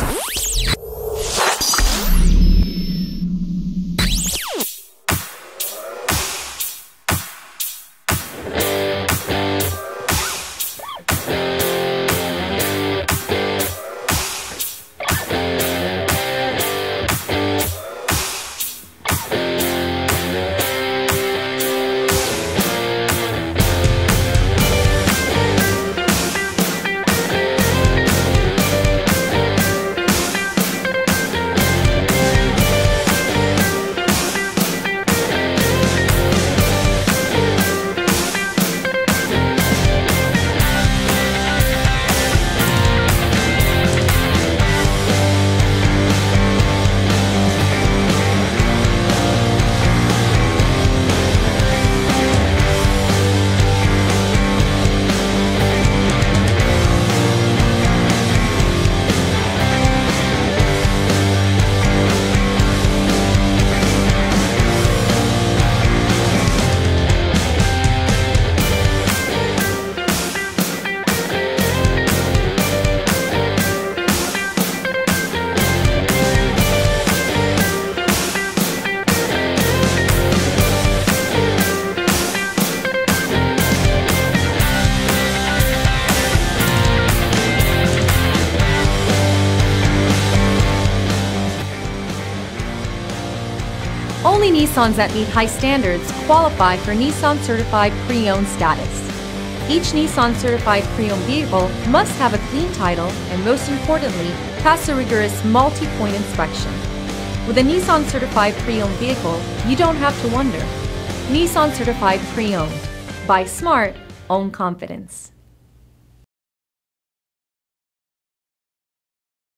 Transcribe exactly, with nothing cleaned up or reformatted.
Only Nissans that meet high standards qualify for Nissan Certified Pre-Owned status. Each Nissan Certified Pre-Owned vehicle must have a clean title and, most importantly, pass a rigorous multi-point inspection. With a Nissan Certified Pre-Owned vehicle, you don't have to wonder. Nissan Certified Pre-Owned. Buy smart, own confidence.